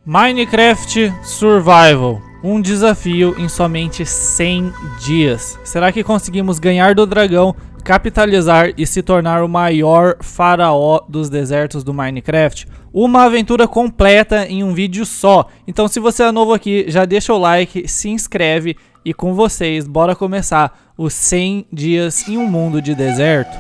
Minecraft Survival, um desafio em somente 100 dias. Será que conseguimos ganhar do dragão, capitalizar e se tornar o maior faraó dos desertos do Minecraft? Uma aventura completa em um vídeo só. Então se você é novo aqui, já deixa o like, se inscreve e com vocês, bora começar os 100 dias em um mundo de deserto.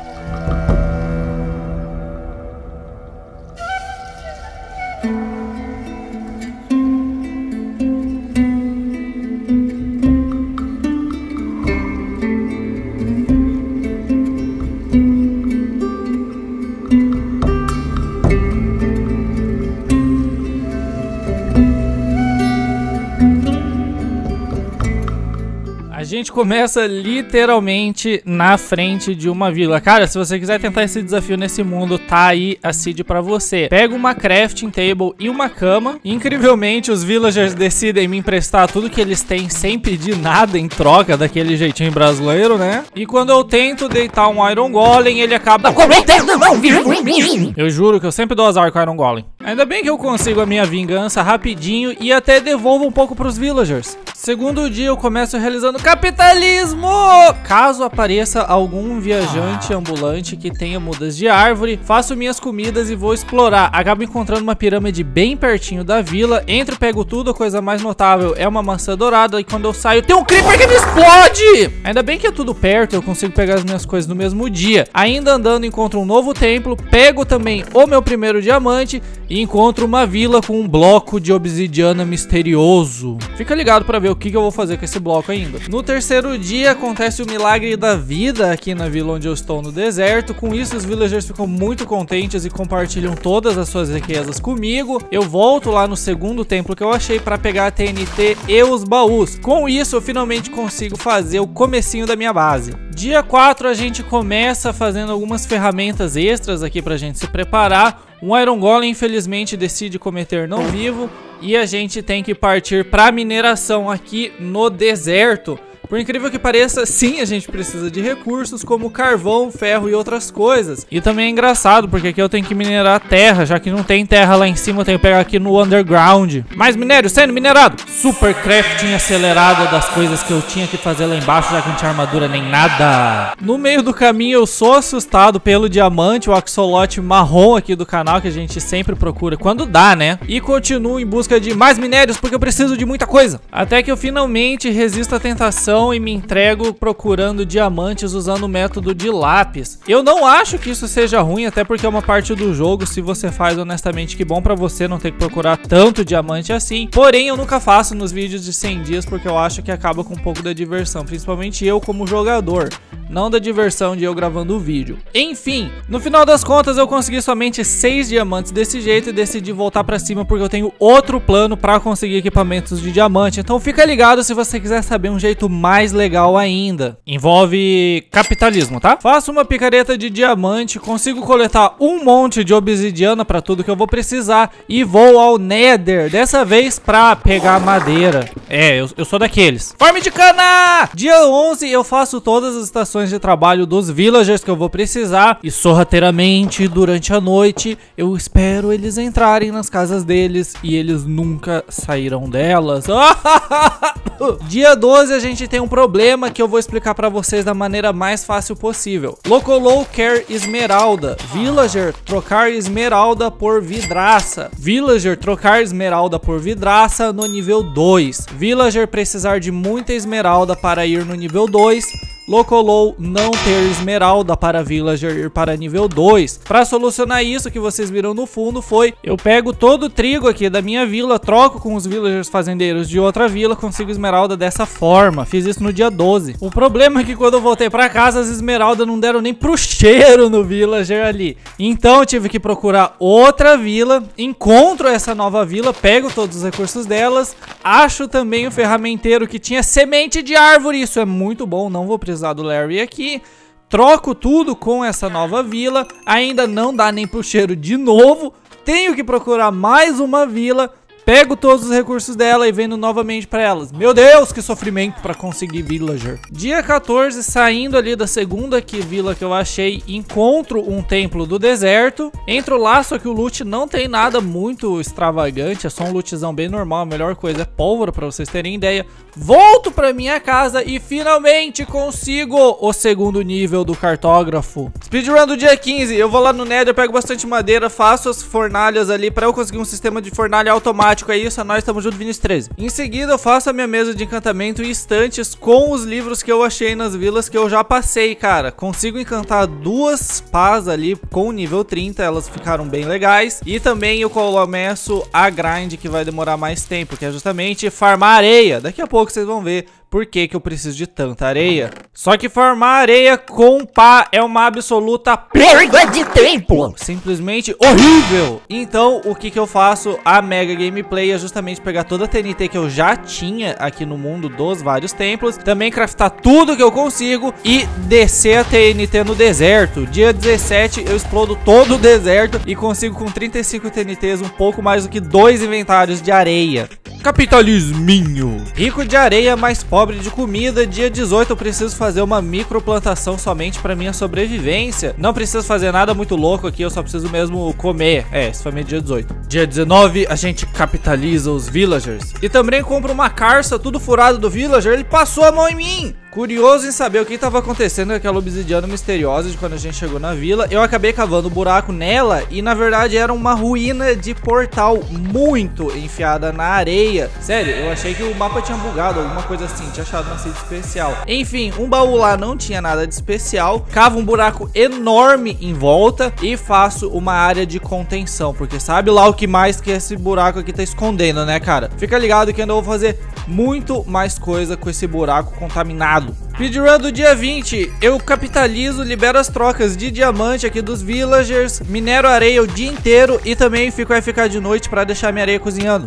A gente começa literalmente na frente de uma vila. Cara, se você quiser tentar esse desafio nesse mundo, tá aí a seed pra você. Pega uma crafting table e uma cama. Incrivelmente, os villagers decidem me emprestar tudo que eles têm sem pedir nada em troca, daquele jeitinho brasileiro, né? E quando eu tento deitar um Iron Golem, ele acaba... Eu juro que eu sempre dou azar com o Iron Golem. Ainda bem que eu consigo a minha vingança rapidinho e até devolvo um pouco pros villagers. Segundo dia eu começo realizando capitalismo! Caso apareça algum viajante ambulante que tenha mudas de árvore, faço minhas comidas e vou explorar. Acabo encontrando uma pirâmide bem pertinho da vila. Entro e pego tudo. A coisa mais notável é uma maçã dourada. E quando eu saio, tem um creeper que me explode! Ainda bem que é tudo perto, eu consigo pegar as minhas coisas no mesmo dia. Ainda andando, encontro um novo templo. Pego também o meu primeiro diamante e encontro uma vila com um bloco de obsidiana misterioso. Fica ligado pra ver o que eu vou fazer com esse bloco ainda. No terceiro dia acontece o milagre da vida aqui na vila onde eu estou no deserto. Com isso os villagers ficam muito contentes e compartilham todas as suas riquezas comigo. Eu volto lá no segundo templo que eu achei para pegar a TNT e os baús. Com isso eu finalmente consigo fazer o comecinho da minha base. Dia 4 a gente começa fazendo algumas ferramentas extras aqui pra gente se preparar. Um Iron Golem infelizmente decide cometer não vivo e a gente tem que partir para mineração aqui no deserto. Por incrível que pareça, sim, a gente precisa de recursos como carvão, ferro e outras coisas. E também é engraçado, porque aqui eu tenho que minerar terra, já que não tem terra lá em cima, eu tenho que pegar aqui no underground. Mais minério sendo minerado. Super crafting acelerada das coisas que eu tinha que fazer lá embaixo, já que não tinha armadura nem nada. No meio do caminho eu sou assustado pelo diamante, o axolote marrom aqui do canal, que a gente sempre procura quando dá, né? E continuo em busca de mais minérios, porque eu preciso de muita coisa. Até que eu finalmente resisto à tentação e me entrego procurando diamantes usando o método de lápis. Eu não acho que isso seja ruim, até porque é uma parte do jogo. Se você faz honestamente, que bom pra você não ter que procurar tanto diamante assim. Porém, eu nunca faço nos vídeos de 100 dias porque eu acho que acaba com um pouco da diversão, principalmente eu como jogador, não da diversão de eu gravando o vídeo. Enfim, no final das contas eu consegui somente 6 diamantes desse jeito e decidi voltar pra cima porque eu tenho outro plano pra conseguir equipamentos de diamante. Então fica ligado se você quiser saber um jeito mais legal ainda. Envolve capitalismo, tá? Faço uma picareta de diamante, consigo coletar um monte de obsidiana pra tudo que eu vou precisar e vou ao Nether, dessa vez pra pegar madeira. Eu sou daqueles. Farm de cana! Dia 11 eu faço todas as estações de trabalho dos villagers que eu vou precisar e sorrateiramente durante a noite eu espero eles entrarem nas casas deles e eles nunca saíram delas. Dia 12 a gente tem um problema que eu vou explicar pra vocês da maneira mais fácil possível. Locolou quer esmeralda. Villager trocar esmeralda por vidraça. Villager trocar esmeralda por vidraça no nível 2. Villager precisar de muita esmeralda para ir no nível 2. Locolou não ter esmeralda para villager ir para nível 2. Para solucionar isso que vocês viram no fundo foi, eu pego todo o trigo aqui da minha vila, troco com os villagers fazendeiros de outra vila, consigo esmeralda dessa forma. Fiz isso no dia 12. O problema é que quando eu voltei para casa as esmeraldas não deram nem pro cheiro no villager ali. Então eu tive que procurar outra vila, encontro essa nova vila, pego todos os recursos delas, acho também o ferramenteiro que tinha semente de árvore. Isso é muito bom, não vou precisar do Larry aqui. Troco tudo com essa nova vila. Ainda não dá nem pro cheiro de novo. Tenho que procurar mais uma vila. pego todos os recursos dela e vendo novamente pra elas. Meu Deus, que sofrimento pra conseguir villager. Dia 14, saindo ali da segunda vila que eu achei, encontro um templo do deserto. Entro lá, só que o loot não tem nada muito extravagante, é só um lootzão bem normal. A melhor coisa é pólvora, pra vocês terem ideia. Volto pra minha casa e finalmente consigo o segundo nível do cartógrafo. Speedrun do dia 15, eu vou lá no Nether, pego bastante madeira, faço as fornalhas ali pra eu conseguir um sistema de fornalha automático. É isso, nós estamos junto, Vinícius 13. Em seguida eu faço a minha mesa de encantamento e estantes com os livros que eu achei nas vilas que eu já passei, cara. Consigo encantar 2 pás ali com nível 30, elas ficaram bem legais. E também eu começo a grind, que vai demorar mais tempo, que é justamente farmar areia. Daqui a pouco vocês vão ver por que eu preciso de tanta areia. Só que farmar areia com pá é uma absoluta perda de tempo. Simplesmente horrível. Então, o que eu faço? A mega gameplay é justamente pegar toda a TNT que eu já tinha aqui no mundo dos vários templos. Também craftar tudo que eu consigo e descer a TNT no deserto. Dia 17, eu explodo todo o deserto e consigo com 35 TNTs um pouco mais do que 2 inventários de areia. Capitalisminho. Rico de areia, mas pobre de comida. Dia 18 eu preciso fazer uma microplantação somente para minha sobrevivência. Não preciso fazer nada muito louco aqui, eu só preciso mesmo comer. Esse foi meu dia 18. Dia 19 a gente capitaliza os villagers. E também compra uma carça tudo furado do villager. Ele passou a mão em mim. Curioso em saber o que estava acontecendo com aquela obsidiana misteriosa de quando a gente chegou na vila. Eu acabei cavando um buraco nela e na verdade era uma ruína de portal muito enfiada na areia. Sério, eu achei que o mapa tinha bugado, alguma coisa assim, tinha achado uma seed especial. Enfim, um baú lá não tinha nada de especial. Cavo um buraco enorme em volta e faço uma área de contenção, porque sabe lá o que mais que esse buraco aqui tá escondendo, né, cara? Fica ligado que ainda vou fazer muito mais coisa com esse buraco contaminado. Speedrun do dia 20, eu capitalizo, libero as trocas de diamante aqui dos villagers, minero areia o dia inteiro e também fico AFK de noite para deixar minha areia cozinhando.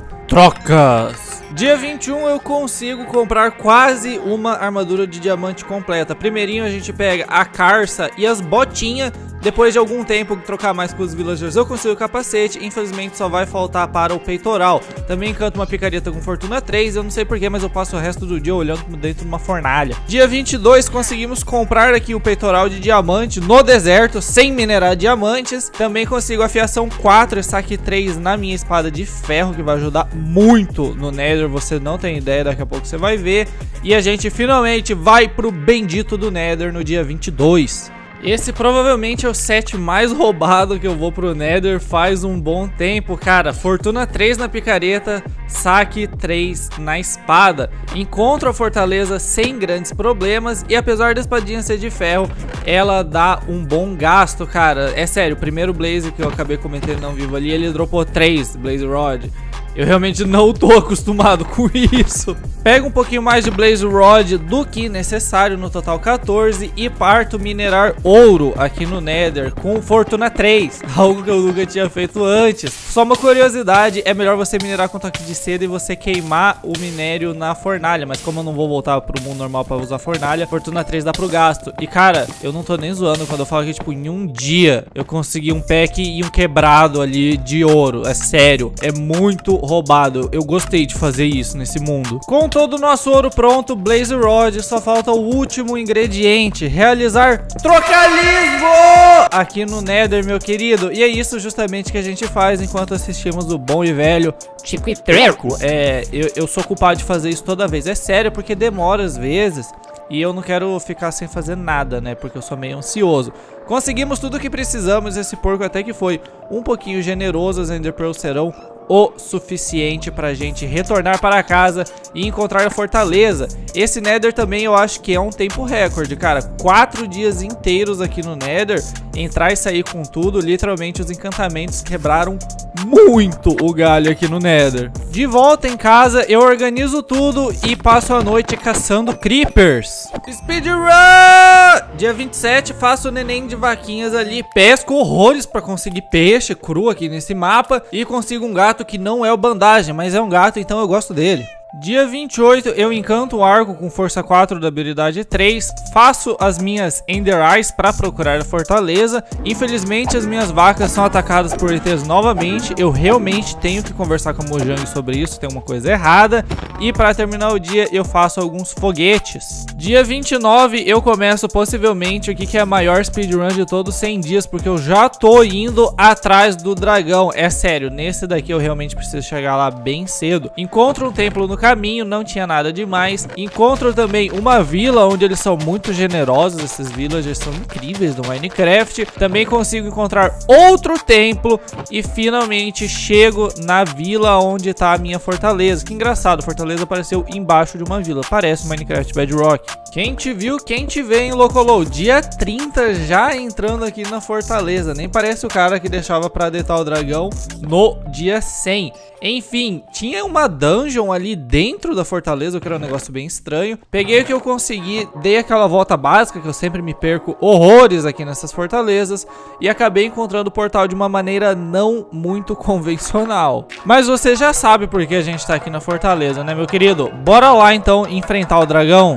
Trocas! Dia 21 eu consigo comprar quase uma armadura de diamante completa. Primeirinho a gente pega a carça e as botinhas. Depois de algum tempo trocar mais com os villagers eu consigo o capacete. Infelizmente só vai faltar para o peitoral. Também encanto uma picareta com fortuna 3. Eu não sei porquê, mas eu passo o resto do dia olhando dentro de uma fornalha. Dia 22 conseguimos comprar aqui o peitoral de diamante no deserto sem minerar diamantes. Também consigo afiação 4 e saque 3 na minha espada de ferro, que vai ajudar muito no Nether. Você não tem ideia, daqui a pouco você vai ver. E a gente finalmente vai pro bendito do Nether no dia 22. Esse provavelmente é o set mais roubado que eu vou pro Nether faz um bom tempo, cara. Fortuna 3 na picareta, saque 3 na espada. Encontro a fortaleza sem grandes problemas e apesar da espadinha ser de ferro, ela dá um bom gasto, cara. É sério, o primeiro Blaze que eu acabei cometendo não vivo ali, ele dropou 3 Blaze Rod. Eu realmente não tô acostumado com isso. Pego um pouquinho mais de Blaze Rod do que necessário, no total 14, e parto minerar ouro aqui no Nether com Fortuna 3, algo que eu nunca tinha feito antes. Só uma curiosidade, é melhor você minerar com toque de seda e você queimar o minério na fornalha, mas como eu não vou voltar pro mundo normal pra usar fornalha, Fortuna 3 dá pro gasto. E cara, eu não tô nem zoando quando eu falo que tipo, em um dia eu consegui um pack e um quebrado ali de ouro, é sério, é muito roubado. Eu gostei de fazer isso nesse mundo. Com todo o nosso ouro pronto, Blaze Rod, só falta o último ingrediente, realizar trocalismo aqui no Nether, meu querido. E é isso justamente que a gente faz enquanto assistimos o bom e velho Tico e Treco. Eu sou culpado de fazer isso toda vez, é sério, porque demora às vezes. E eu não quero ficar sem fazer nada, né? Porque eu sou meio ansioso. Conseguimos tudo o que precisamos. Esse porco até que foi um pouquinho generoso. As Ender Pearls serão o suficiente pra gente retornar para casa e encontrar a fortaleza. Esse Nether também eu acho que é um tempo recorde, cara. 4 dias inteiros aqui no Nether. Entrar e sair com tudo. Literalmente os encantamentos quebraram muito o galho aqui no Nether. De volta em casa, eu organizo tudo e passo a noite caçando creepers. Speedrun! Dia 27, faço o neném de vaquinhas ali. Pesco horrores pra conseguir peixe cru aqui nesse mapa. E consigo um gato que não é o bandagem, mas é um gato, então eu gosto dele. Dia 28, eu encanto o arco com força 4 da habilidade 3, faço as minhas Ender Eyes para procurar a fortaleza. Infelizmente, as minhas vacas são atacadas por ETs novamente. Eu realmente tenho que conversar com a Mojang sobre isso, tem uma coisa errada. E para terminar o dia, eu faço alguns foguetes. Dia 29, eu começo possivelmente o que é a maior speedrun de todos os 100 dias, porque eu já tô indo atrás do dragão. É sério, nesse daqui eu realmente preciso chegar lá bem cedo. Encontro um templo no caminho, não tinha nada demais. Encontro também uma vila onde eles são muito generosos. Esses villagers são incríveis do Minecraft. Também consigo encontrar outro templo e finalmente chego na vila onde tá a minha fortaleza. Que engraçado, a fortaleza apareceu embaixo de uma vila. Parece Minecraft Bedrock. Quem te viu, quem te vê, hein, Locolou? Dia 30 já entrando aqui na fortaleza. Nem parece o cara que deixava pra deitar o dragão no dia 100. Enfim, tinha uma dungeon ali dentro da fortaleza, que era um negócio bem estranho. Peguei o que eu consegui, dei aquela volta básica, que eu sempre me perco horrores aqui nessas fortalezas, e acabei encontrando o portal de uma maneira não muito convencional. Mas você já sabe por que a gente tá aqui na fortaleza, né, meu querido? Bora lá, então, enfrentar o dragão?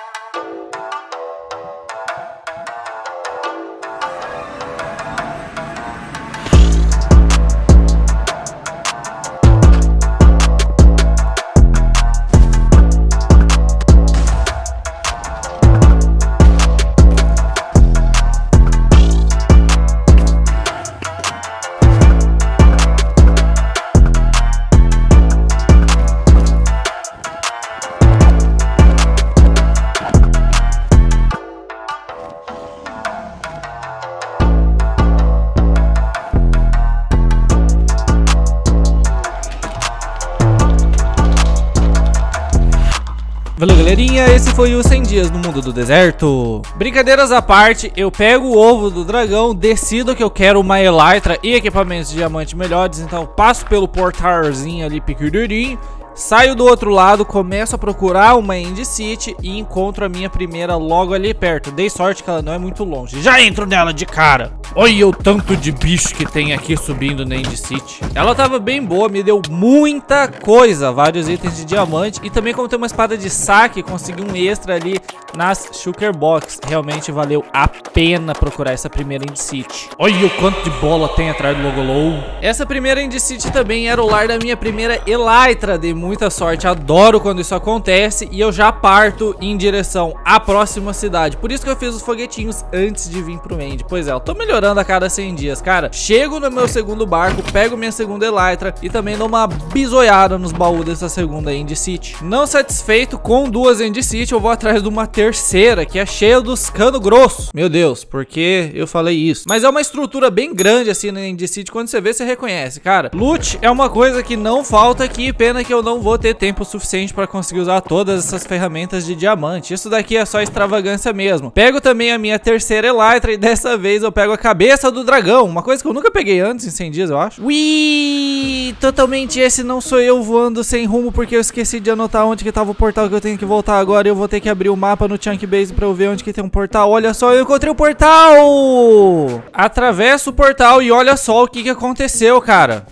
Valeu, galerinha, esse foi o 100 dias no mundo do deserto. Brincadeiras à parte, eu pego o ovo do dragão, decido que eu quero uma elytra e equipamentos de diamante melhores, então passo pelo portalzinho ali pequenininho, saio do outro lado, começo a procurar uma End City e encontro a minha primeira logo ali perto. Dei sorte que ela não é muito longe, já entro nela de cara. Olha o tanto de bicho que tem aqui subindo na End City. Ela tava bem boa, me deu muita coisa, vários itens de diamante. E também, como tem uma espada de saque, consegui um extra ali nas Shulker Box. Realmente valeu a pena procurar essa primeira End City. Olha o quanto de bola tem atrás do Logolow. Essa primeira End City também era o lar da minha primeira elytra. Dei muita sorte, adoro quando isso acontece. E eu já parto em direção à próxima cidade. Por isso que eu fiz os foguetinhos antes de vir pro End. Pois é, eu tô melhorando a cada 100 dias, cara. Chego no meu segundo barco, pego minha segunda elytra e também dou uma bisoiada nos baús dessa segunda End City. Não satisfeito com duas End City, eu vou atrás de uma terceira, que é cheia dos cano grosso. Meu Deus, por que eu falei isso? Mas é uma estrutura bem grande assim na End City, quando você vê, você reconhece, cara. Loot é uma coisa que não falta aqui, pena que eu não vou ter tempo suficiente para conseguir usar todas essas ferramentas de diamante. Isso daqui é só extravagância mesmo. Pego também a minha terceira elytra e dessa vez eu pego a cabeça do dragão, uma coisa que eu nunca peguei antes em 100 dias, eu acho. Ui, totalmente esse não sou eu voando sem rumo, porque eu esqueci de anotar onde que tava o portal que eu tenho que voltar agora. Eu vou ter que abrir o mapa no Chunk Base pra eu ver onde que tem um portal. Olha só, eu encontrei o portal! Atravesso o portal e olha só o que que aconteceu, cara.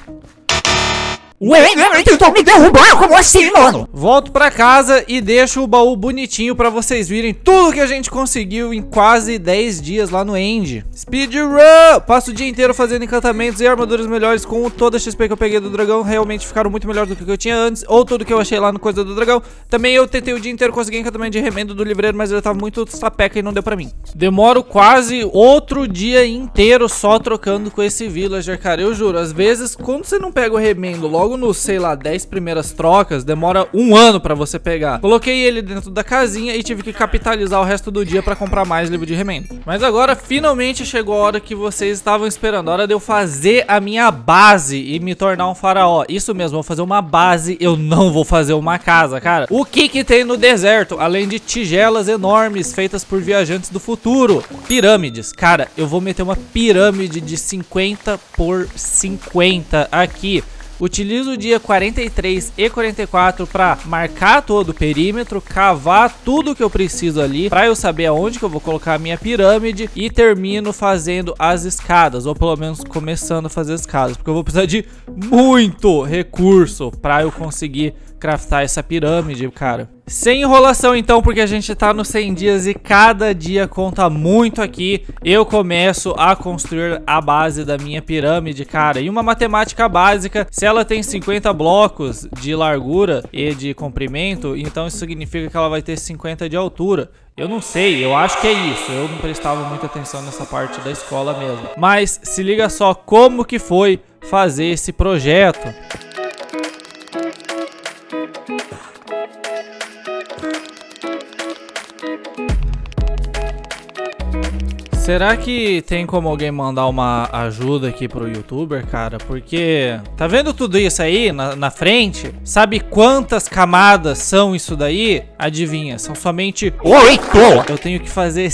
Ué, tentou me derrubar, como assim, mano? Volto pra casa e deixo o baú bonitinho pra vocês virem tudo que a gente conseguiu em quase 10 dias lá no End. Speedrun! Passo o dia inteiro fazendo encantamentos e armaduras melhores com toda a XP que eu peguei do dragão. Realmente ficaram muito melhor do que eu tinha antes, ou tudo que eu achei lá no coisa do dragão. Também eu tentei o dia inteiro conseguir encantamento de remendo do livreiro, mas ele tava muito sapeca e não deu pra mim. Demoro quase outro dia inteiro só trocando com esse villager, cara. Eu juro, às vezes, quando você não pega o remendo logo nos, sei lá, 10 primeiras trocas, demora um ano pra você pegar. Coloquei ele dentro da casinha e tive que capitalizar o resto do dia pra comprar mais livro de remendo. Mas agora, finalmente, chegou a hora que vocês estavam esperando. A hora de eu fazer a minha base e me tornar um faraó. Isso mesmo, eu vou fazer uma base, eu não vou fazer uma casa, cara. O que que tem no deserto? Além de tigelas enormes feitas por viajantes do futuro. Pirâmides. Cara, eu vou meter uma pirâmide de 50 por 50 aqui. Utilizo o dia 43 e 44 para marcar todo o perímetro, cavar tudo que eu preciso ali para eu saber aonde que eu vou colocar a minha pirâmide e termino fazendo as escadas, ou pelo menos começando a fazer as escadas, porque eu vou precisar de muito recurso para eu conseguir craftar essa pirâmide, cara. Sem enrolação então, porque a gente tá nos 100 dias e cada dia conta muito aqui. Eu começo a construir a base da minha pirâmide, cara. E uma matemática básica, se ela tem 50 blocos de largura e de comprimento, então isso significa que ela vai ter 50 de altura. Eu não sei, eu acho que é isso. Eu não prestava muita atenção nessa parte da escola mesmo. Mas se liga só como que foi fazer esse projeto. Será que tem como alguém mandar uma ajuda aqui pro youtuber, cara? Porque tá vendo tudo isso aí na frente? Sabe quantas camadas são isso daí? Adivinha, são somente 8! Eu tenho que fazer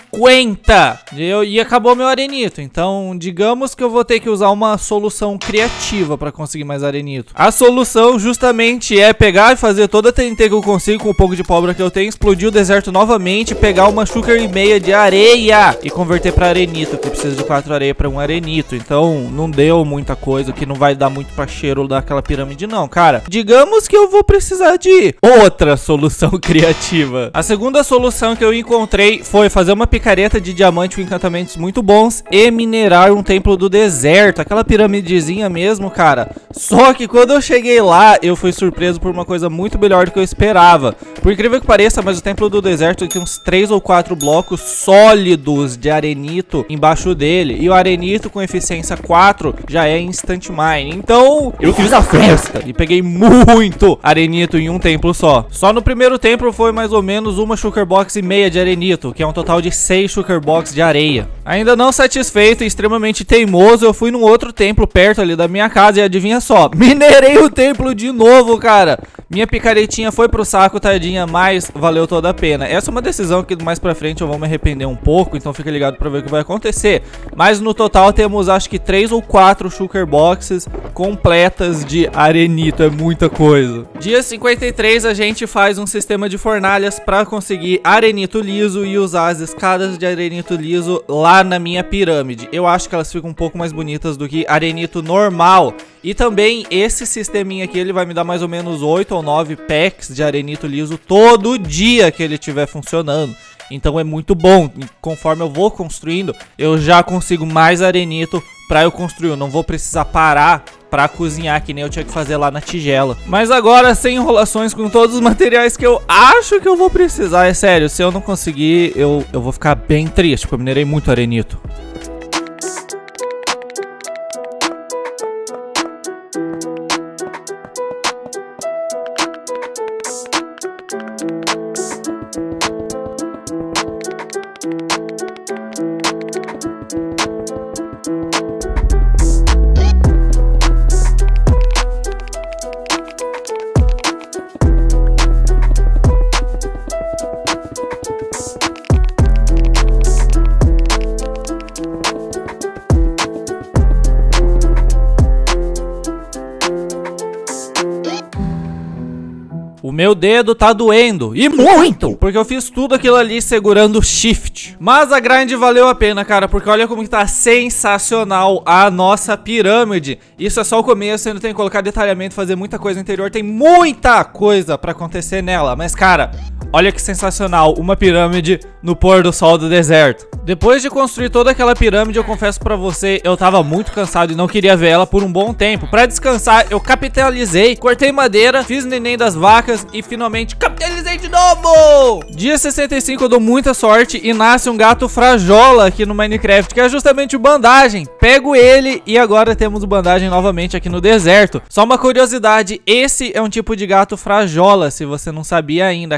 50! E acabou meu arenito. Então, digamos que eu vou ter que usar uma solução criativa pra conseguir mais arenito. A solução justamente é pegar e fazer toda a TNT que eu consigo com o pouco de pólvora que eu tenho, explodir o deserto novamente, pegar uma sugar e meia de areia e converter para arenito, que precisa de 4 areia para um arenito. Então não deu muita coisa, que não vai dar muito para cheiro daquela pirâmide não, cara. Digamos que eu vou precisar de outra solução criativa. A segunda solução que eu encontrei foi fazer uma picareta de diamante com encantamentos muito bons e minerar um templo do deserto, aquela piramidezinha mesmo, cara. Só que quando eu cheguei lá, eu fui surpreso por uma coisa muito melhor do que eu esperava. Por incrível que pareça, mas o templo do deserto tem uns 3 ou 4 blocos sólidos de arenito embaixo dele, e o arenito com eficiência 4 já é instant mine. Então eu fiz a festa e peguei muito arenito em um templo só. Só no primeiro templo foi mais ou menos uma sugar box e meia de arenito, que é um total de 6 sugar box de areia. Ainda não satisfeito e extremamente teimoso, eu fui num outro templo perto ali da minha casa e adivinha só, minerei o templo de novo, cara. Minha picaretinha foi pro saco, tadinha, mas valeu toda a pena. Essa é uma decisão que mais pra frente eu vou me arrepender um pouco, então fica ligado pra ver o que vai acontecer. Mas no total temos acho que 3 ou 4 sugar boxes completas de arenito, é muita coisa. Dia 53 a gente faz um sistema de fornalhas pra conseguir arenito liso e usar as escadas de arenito liso lá na minha pirâmide. Eu acho que elas ficam um pouco mais bonitas do que arenito normal. E também esse sisteminha aqui, ele vai me dar mais ou menos 8 ou 9 packs de arenito liso todo dia que ele estiver funcionando. Então é muito bom, e conforme eu vou construindo, eu já consigo mais arenito pra eu construir. Eu não vou precisar parar pra cozinhar, que nem eu tinha que fazer lá na tigela. Mas agora, sem enrolações, com todos os materiais que eu acho que eu vou precisar. É sério, se eu não conseguir, eu vou ficar bem triste, porque eu minerei muito arenito. O meu dedo tá doendo, e muito, porque eu fiz tudo aquilo ali segurando o shift. Mas a grind valeu a pena, cara, porque olha como que tá sensacional a nossa pirâmide. Isso é só o começo, ainda tem que colocar detalhamento, fazer muita coisa no interior, tem muita coisa pra acontecer nela. Mas, cara, olha que sensacional, uma pirâmide no pôr do sol do deserto. Depois de construir toda aquela pirâmide, eu confesso pra você, eu tava muito cansado e não queria ver ela por um bom tempo. Pra descansar, eu capitalizei, cortei madeira, fiz neném das vacas e finalmente capitalizei de novo! Dia 65 eu dou muita sorte e nasce um gato frajola aqui no Minecraft, que é justamente o bandagem. Pego ele e agora temos o bandagem novamente aqui no deserto. Só uma curiosidade, esse é um tipo de gato frajola, se você não sabia ainda, cara. E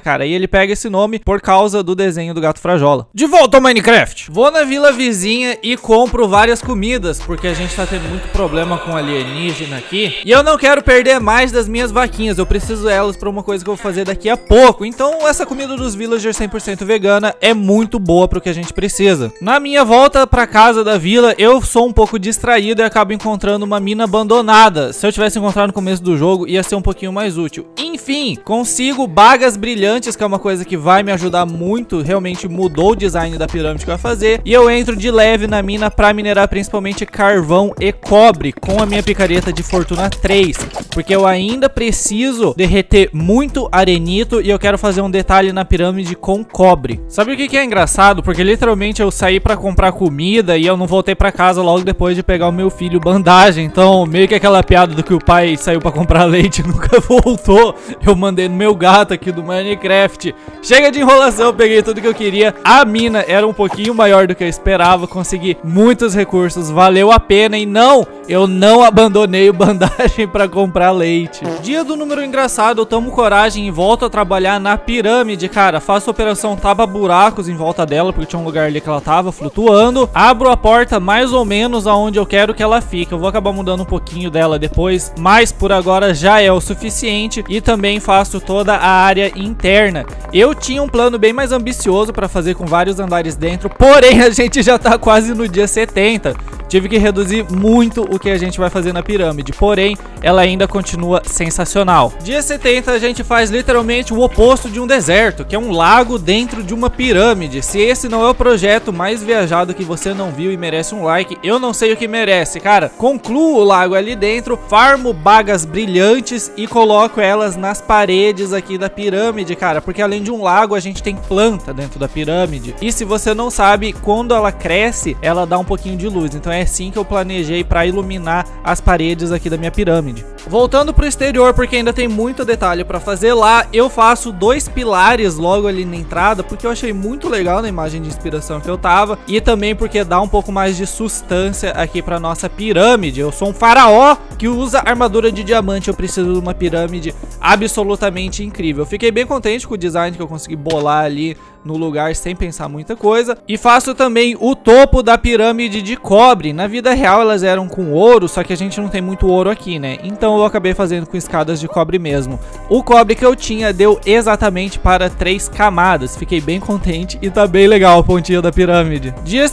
ele pega esse nome por causa do desenho do Gato Frajola. De volta ao Minecraft. Vou na vila vizinha e compro várias comidas, porque a gente tá tendo muito problema com alienígena aqui. E eu não quero perder mais das minhas vaquinhas, eu preciso delas pra uma coisa que eu vou fazer daqui a pouco. Então essa comida dos villagers 100% vegana é muito boa pro que a gente precisa. Na minha volta pra casa da vila, eu sou um pouco distraído e acabo encontrando uma mina abandonada. Se eu tivesse encontrado no começo do jogo, ia ser um pouquinho mais útil. Enfim, consigo bagas brilhantes, que é uma coisa que vai me ajudar muito. Realmente mudou o design da pirâmide que eu ia fazer. E eu entro de leve na mina pra minerar principalmente carvão e cobre com a minha picareta de fortuna 3. Porque eu ainda preciso derreter muito arenito e eu quero fazer um detalhe na pirâmide com cobre. Sabe o que é engraçado? Porque literalmente eu saí pra comprar comida e eu não voltei pra casa logo depois de pegar o meu filho bandagem. Então meio que aquela piada do que o pai saiu pra comprar leite e nunca voltou, eu mandei no meu gato aqui do Minecraft. Chega de enrolação, eu peguei tudo que eu queria. A mina era um pouquinho maior do que eu esperava, consegui muitos recursos, valeu a pena. E não, eu não abandonei o bandagem pra comprar leite. Dia do número engraçado, eu tomo coragem e volto a trabalhar na pirâmide, cara. Faço a operação tapa-buracos em volta dela, porque tinha um lugar ali que ela tava flutuando. Abro a porta mais ou menos aonde eu quero que ela fique. Eu vou acabar mudando um pouquinho dela depois, mas por agora já é o suficiente. E também faço toda a área interna. Eu tinha um plano bem mais ambicioso para fazer com vários andares dentro, porém a gente já tá quase no dia 70. Tive que reduzir muito o que a gente vai fazer na pirâmide, porém ela ainda continua sensacional. Dia 70 a gente faz literalmente o oposto de um deserto, que é um lago dentro de uma pirâmide. Se esse não é o projeto mais viajado que você não viu e merece um like, eu não sei o que merece, cara. Concluo o lago ali dentro, farmo bagas brilhantes e coloco elas nas paredes aqui da pirâmide, cara, porque além de um lago a gente tem planta dentro da pirâmide. E se você não sabe, quando ela cresce, ela dá um pouquinho de luz. Então é assim que eu planejei para iluminar as paredes aqui da minha pirâmide. Voltando pro exterior, porque ainda tem muito detalhe para fazer lá, eu faço 2 pilares logo ali na entrada, porque eu achei muito legal na imagem de inspiração que eu tava, e também porque dá um pouco mais de sustância aqui para nossa pirâmide. Eu sou um faraó que usa armadura de diamante, eu preciso de uma pirâmide absolutamente incrível. Fiquei bem contente com o design que eu consegui bolar ali no lugar sem pensar muita coisa. E faço também o topo da pirâmide de cobre. Na vida real elas eram com ouro, só que a gente não tem muito ouro aqui, né? Então eu acabei fazendo com escadas de cobre mesmo. O cobre que eu tinha deu exatamente para 3 camadas. Fiquei bem contente e tá bem legal a pontinha da pirâmide. Dia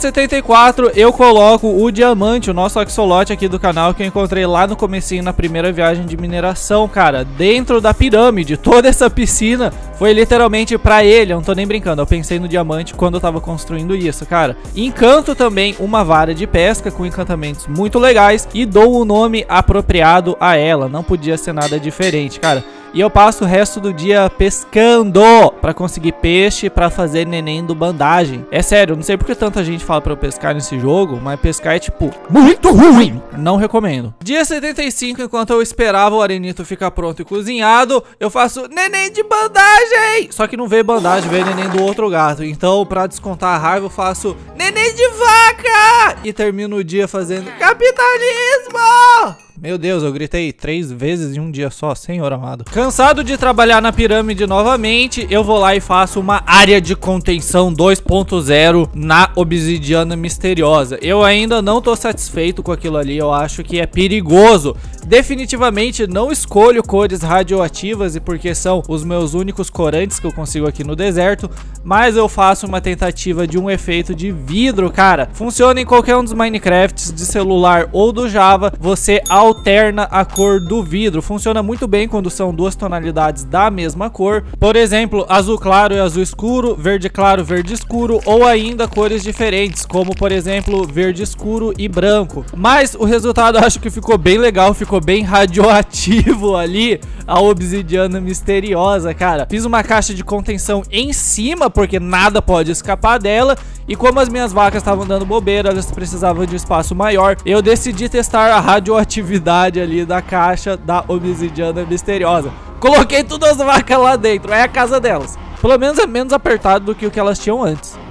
74 eu coloco o diamante, o nosso axolote aqui do canal, que eu encontrei lá no comecinho na primeira viagem de mineração, cara, dentro da pirâmide. Toda essa piscina foi literalmente pra ele, eu não tô nem brincando. Eu pensei no diamante quando eu tava construindo isso, cara. Encanto também uma vara de pesca com encantamentos muito legais e dou o nome apropriado a ela. Não podia ser nada diferente, cara. E eu passo o resto do dia pescando pra conseguir peixe pra fazer neném do bandagem. É sério, não sei porque tanta gente fala pra eu pescar nesse jogo, mas pescar é tipo muito ruim. Não recomendo. Dia 75, enquanto eu esperava o arenito ficar pronto e cozinhado, eu faço neném de bandagem. Só que não veio bandagem, veio neném do outro gato. Então, pra descontar a raiva, eu faço neném de vaca. E termino o dia fazendo capitalismo. Meu Deus, eu gritei 3 vezes em um dia só, senhor amado. Cansado de trabalhar na pirâmide novamente, eu vou lá e faço uma área de contenção 2.0 na obsidiana misteriosa. Eu ainda não tô satisfeito com aquilo ali, eu acho que é perigoso. Definitivamente não escolho cores radioativas, e porque são os meus únicos corantes que eu consigo aqui no deserto, mas eu faço uma tentativa de um efeito de vidro, cara. Funciona em qualquer um dos Minecrafts de celular ou do Java, você alterna a cor do vidro. Funciona muito bem quando são 2 tonalidades da mesma cor. Por exemplo, azul claro e azul escuro, verde claro, verde escuro, ou ainda cores diferentes, como por exemplo, verde escuro e branco. Mas o resultado eu acho que ficou bem legal, ficou bem radioativo ali, a obsidiana misteriosa, cara. Fiz uma caixa de contenção em cima, porque nada pode escapar dela. E como as minhas vacas estavam dando bobeira, elas precisavam de um espaço maior, eu decidi testar a radioatividade ali da caixa da obsidiana misteriosa. Coloquei todas as vacas lá dentro, é a casa delas. Pelo menos é menos apertado do que o que elas tinham antes.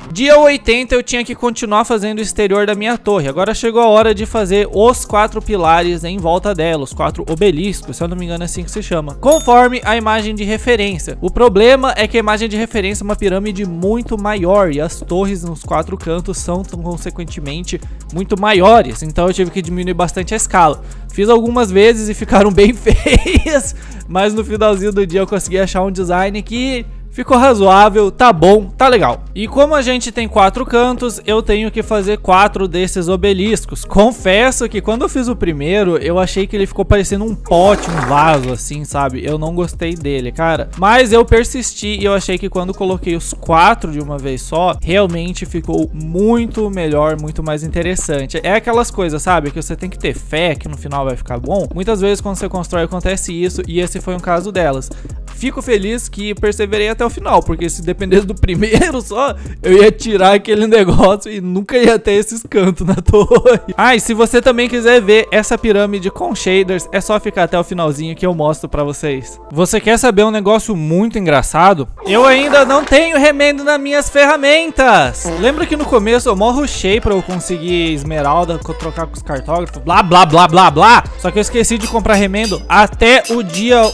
Dia 80 eu tinha que continuar fazendo o exterior da minha torre. Agora chegou a hora de fazer os 4 pilares em volta dela, os 4 obeliscos, se eu não me engano é assim que se chama, conforme a imagem de referência. O problema é que a imagem de referência é uma pirâmide muito maior e as torres nos 4 cantos são consequentemente muito maiores, então eu tive que diminuir bastante a escala. Fiz algumas vezes e ficaram bem feias, mas no finalzinho do dia eu consegui achar um design que ficou razoável, tá bom, tá legal. E como a gente tem 4 cantos, eu tenho que fazer 4 desses obeliscos. Confesso que quando eu fiz o primeiro, eu achei que ele ficou parecendo um pote, um vaso assim, sabe? Eu não gostei dele, cara. Mas eu persisti e eu achei que quando coloquei os 4 de uma vez só, realmente ficou muito melhor, muito mais interessante. É aquelas coisas, sabe? Que você tem que ter fé que no final vai ficar bom. Muitas vezes quando você constrói acontece isso e esse foi um caso delas. Fico feliz que perseverei até o final, porque se dependesse do primeiro só, eu ia tirar aquele negócio e nunca ia ter esses cantos na torre. Ah, e se você também quiser ver essa pirâmide com shaders, é só ficar até o finalzinho que eu mostro pra vocês. Você quer saber um negócio muito engraçado? Eu ainda não tenho remendo nas minhas ferramentas. Lembra que no começo eu mó rushei pra eu conseguir esmeralda, trocar com os cartógrafos, blá blá blá blá blá. Só que eu esqueci de comprar remendo até o dia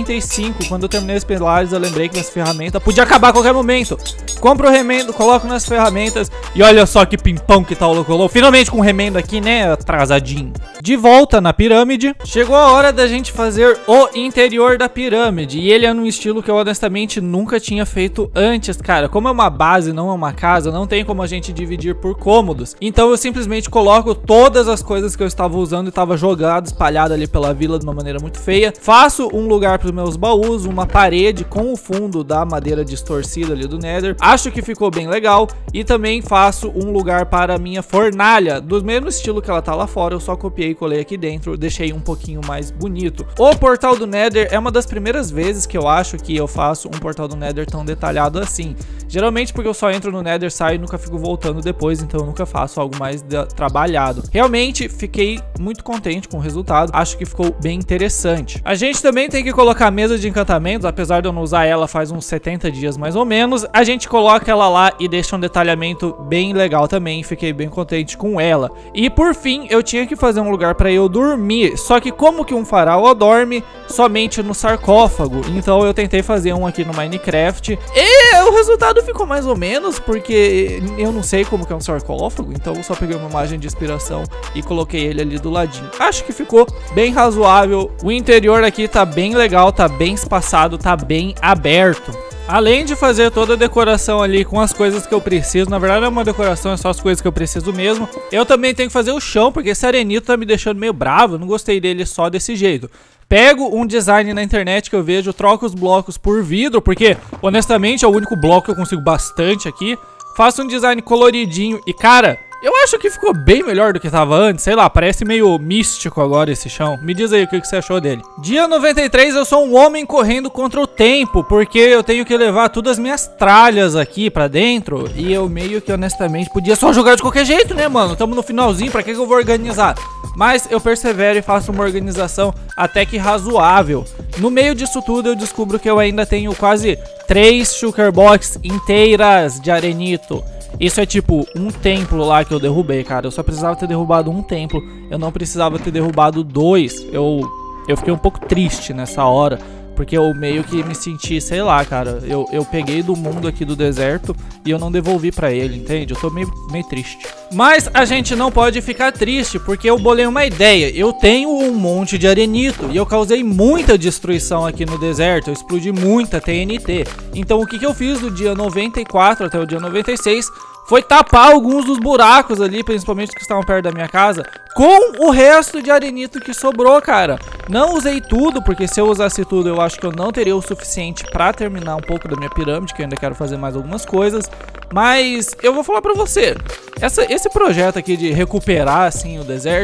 85, quando eu terminei os pilares, eu lembrei que minhas ferramentas podia acabar a qualquer momento. Compro o remendo, coloco nas ferramentas e olha só que pimpão que tá o Locolô. Finalmente com o remendo aqui, né, atrasadinho. De volta na pirâmide, chegou a hora da gente fazer o interior da pirâmide. E ele é num estilo que eu honestamente nunca tinha feito antes, cara. Como é uma base, não é uma casa, não tem como a gente dividir por cômodos. Então eu simplesmente coloco todas as coisas que eu estava usando e estava jogado, espalhado ali pela vila de uma maneira muito feia. Faço um lugar para os meus baús, uma parede com o fundo da madeira distorcida ali do Nether. Acho que ficou bem legal. E também faço um lugar para a minha fornalha, do mesmo estilo que ela tá lá fora. Eu só copiei e colei aqui dentro, deixei um pouquinho mais bonito. O portal do Nether é uma das primeiras vezes que eu acho que eu faço um portal do Nether tão detalhado assim. Geralmente porque eu só entro no Nether, saio e nunca fico voltando depois, então eu nunca faço algo mais trabalhado. Realmente fiquei muito contente com o resultado, acho que ficou bem interessante. A gente também tem que colocar a mesa de encantamentos, apesar de eu não usar ela faz uns 70 dias mais ou menos, a gente coloca ela lá e deixa um detalhamento bem legal também, fiquei bem contente com ela. E por fim, eu tinha que fazer um lugar para eu dormir, só que como que um faraó dorme somente no sarcófago, então eu tentei fazer um aqui no Minecraft e o resultado ficou mais ou menos, porque eu não sei como que é um sarcófago, então eu só peguei uma imagem de inspiração e coloquei ele ali do ladinho. Acho que ficou bem razoável, o interior aqui tá bem legal, tá bem espaçado, tá bem aberto. Além de fazer toda a decoração ali com as coisas que eu preciso, na verdade não é uma decoração, é só as coisas que eu preciso mesmo. Eu também tenho que fazer o chão, porque esse arenito tá me deixando meio bravo, eu não gostei dele só desse jeito. Pego um design na internet que eu vejo, troco os blocos por vidro, porque honestamente é o único bloco que eu consigo bastante aqui. Faço um design coloridinho e cara, eu acho que ficou bem melhor do que tava antes, sei lá, parece meio místico agora esse chão. Me diz aí o que você achou dele. Dia 93 eu sou um homem correndo contra o tempo, porque eu tenho que levar todas as minhas tralhas aqui pra dentro. E eu meio que honestamente podia só jogar de qualquer jeito, né, mano? Tamo no finalzinho, pra que eu vou organizar? Mas eu persevero e faço uma organização até que razoável. No meio disso tudo eu descubro que eu ainda tenho quase 3 Shulker Box inteiras de arenito. Isso é tipo um templo lá que eu derrubei, cara. Eu só precisava ter derrubado um templo. Eu não precisava ter derrubado 2. Eu fiquei um pouco triste nessa hora, porque eu meio que me senti, sei lá, cara. Eu peguei do mundo aqui do deserto e eu não devolvi pra ele, entende? Eu tô meio triste. Mas a gente não pode ficar triste, porque eu bolei uma ideia. Eu tenho um monte de arenito e eu causei muita destruição aqui no deserto. Eu explodi muita TNT. Então o que eu fiz do dia 94 até o dia 96 foi tapar alguns dos buracos ali, principalmente os que estavam perto da minha casa, com o resto de arenito que sobrou, cara. Não usei tudo, porque se eu usasse tudo, eu acho que eu não teria o suficiente pra terminar um pouco da minha pirâmide, que eu ainda quero fazer mais algumas coisas. Mas eu vou falar pra você, esse projeto aqui de recuperar, assim, o deserto,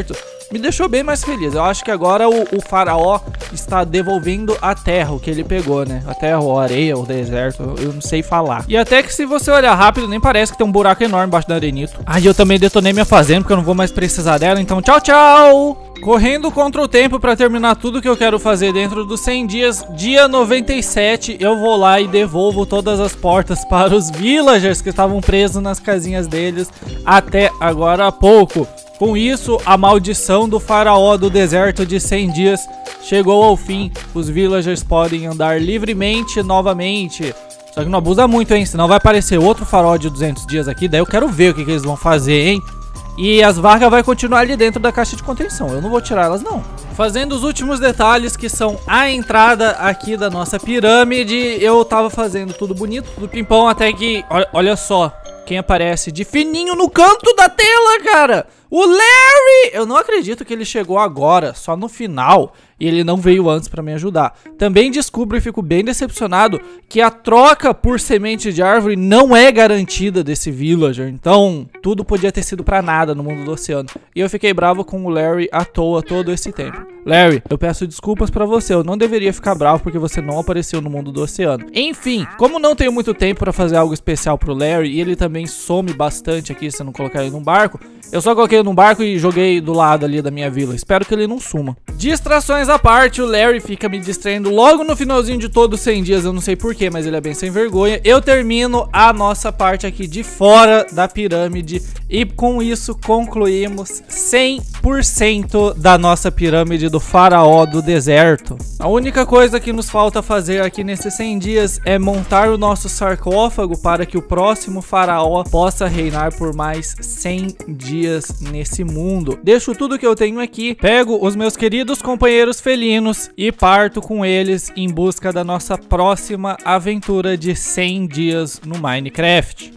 me deixou bem mais feliz. Eu acho que agora o faraó está devolvendo a terra, o que ele pegou, né? A terra, ou a areia, ou o deserto, eu não sei falar. E até que se você olhar rápido, nem parece que tem um buraco enorme embaixo da arenito. Aí eu também detonei minha fazenda, porque eu não vou mais precisar dela, então tchau, tchau! Correndo contra o tempo para terminar tudo que eu quero fazer dentro dos 100 dias, dia 97, eu vou lá e devolvo todas as portas para os villagers que estavam presos nas casinhas deles até agora há pouco. Com isso, a maldição do faraó do deserto de 100 dias chegou ao fim. Os villagers podem andar livremente novamente. Só que não abusa muito, hein? Senão vai aparecer outro faraó de 200 dias aqui. Daí eu quero ver o que eles vão fazer, hein? E as vagas vai continuar ali dentro da caixa de contenção. Eu não vou tirar elas, não. Fazendo os últimos detalhes, que são a entrada aqui da nossa pirâmide. Eu tava fazendo tudo bonito, tudo pimpão, até que... Olha só quem aparece de fininho no canto da tela, cara. O Larry! Eu não acredito que ele chegou agora, só no final. E ele não veio antes pra me ajudar. Também descubro e fico bem decepcionado que a troca por semente de árvore não é garantida desse villager. Então, tudo podia ter sido pra nada no mundo do oceano. E eu fiquei bravo com o Larry à toa todo esse tempo. Larry, eu peço desculpas pra você. Eu não deveria ficar bravo porque você não apareceu no mundo do oceano. Enfim, como não tenho muito tempo pra fazer algo especial pro Larry, e ele também some bastante aqui se eu não colocar ele num barco, eu só coloquei ele num barco e joguei do lado ali da minha vila. Espero que ele não suma. Distrações à parte, o Larry fica me distraindo logo no finalzinho de todos os 100 dias. Eu não sei porquê, mas ele é bem sem vergonha. Eu termino a nossa parte aqui de fora da pirâmide. E com isso concluímos 100% da nossa pirâmide do faraó do deserto. A única coisa que nos falta fazer aqui nesses 100 dias é montar o nosso sarcófago para que o próximo faraó possa reinar por mais 100 dias nesse mundo. Deixo tudo que eu tenho aqui, pego os meus queridos companheiros felinos e parto com eles em busca da nossa próxima aventura de 100 dias no Minecraft.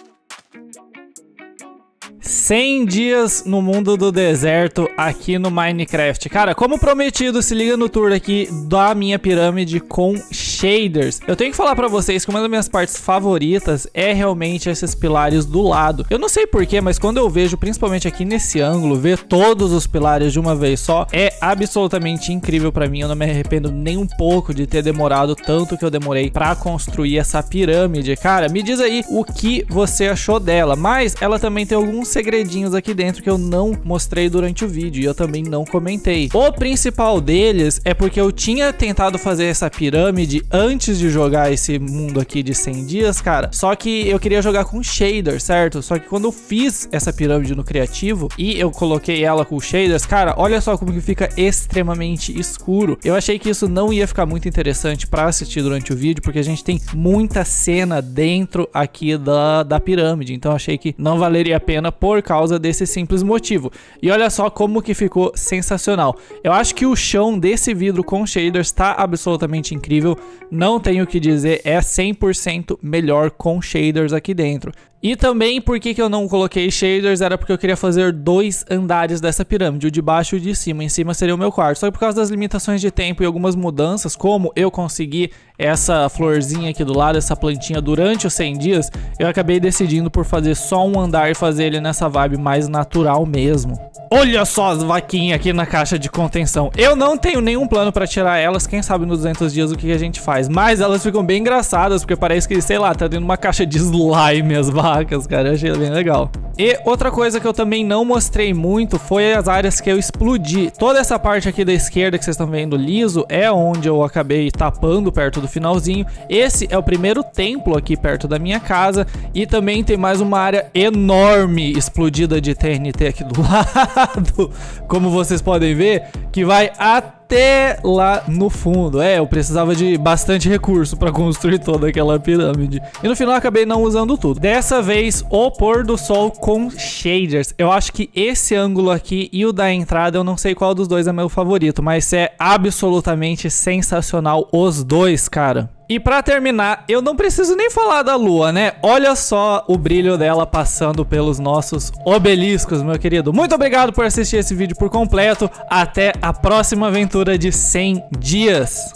100 dias no mundo do deserto aqui no Minecraft. Cara, como prometido, se liga no tour aqui da minha pirâmide com shaders. Eu tenho que falar pra vocês que uma das minhas partes favoritas é realmente esses pilares do lado. Eu não sei porquê, mas quando eu vejo, principalmente aqui nesse ângulo, ver todos os pilares de uma vez só é absolutamente incrível pra mim. Eu não me arrependo nem um pouco de ter demorado tanto que eu demorei pra construir essa pirâmide. Cara, me diz aí o que você achou dela, mas ela também tem alguns segredinhos aqui dentro que eu não mostrei durante o vídeo e eu também não comentei. O principal deles é porque eu tinha tentado fazer essa pirâmide antes de jogar esse mundo aqui de 100 dias, cara. Só que eu queria jogar com shader, certo? Só que quando eu fiz essa pirâmide no criativo e eu coloquei ela com shaders, cara, olha só como que fica extremamente escuro. Eu achei que isso não ia ficar muito interessante pra assistir durante o vídeo, porque a gente tem muita cena dentro aqui da pirâmide. Então eu achei que não valeria a pena por causa desse simples motivo. E olha só como que ficou sensacional. Eu acho que o chão desse vidro com shaders está absolutamente incrível. Não tenho o que dizer, é 100% melhor com shaders aqui dentro. E também, por que eu não coloquei shaders, era porque eu queria fazer 2 andares dessa pirâmide, o de baixo e o de cima. Em cima seria o meu quarto. Só que por causa das limitações de tempo e algumas mudanças, como eu consegui essa florzinha aqui do lado, essa plantinha durante os 100 dias, eu acabei decidindo por fazer só um andar e fazer ele nessa vibe mais natural mesmo. Olha só as vaquinhas aqui na caixa de contenção. Eu não tenho nenhum plano pra tirar elas, quem sabe nos 200 dias o que a gente faz. Mas elas ficam bem engraçadas, porque parece que, sei lá, tá dentro de uma caixa de slime as vacas, cara. Eu achei bem legal. E outra coisa que eu também não mostrei muito foi as áreas que eu explodi. Toda essa parte aqui da esquerda que vocês estão vendo liso é onde eu acabei tapando perto do finalzinho. Esse é o primeiro templo aqui perto da minha casa. E também tem mais uma área enorme explodida de TNT aqui do lado, como vocês podem ver, que vai até lá no fundo. Eu precisava de bastante recurso para construir toda aquela pirâmide. E no final eu acabei não usando tudo. Dessa vez, o pôr do sol com shaders. Eu acho que esse ângulo aqui e o da entrada, eu não sei qual dos dois é meu favorito, mas é absolutamente sensacional os dois, cara. E pra terminar, eu não preciso nem falar da lua, né? Olha só o brilho dela passando pelos nossos obeliscos, meu querido. Muito obrigado por assistir esse vídeo por completo. Até a próxima aventura de 100 dias.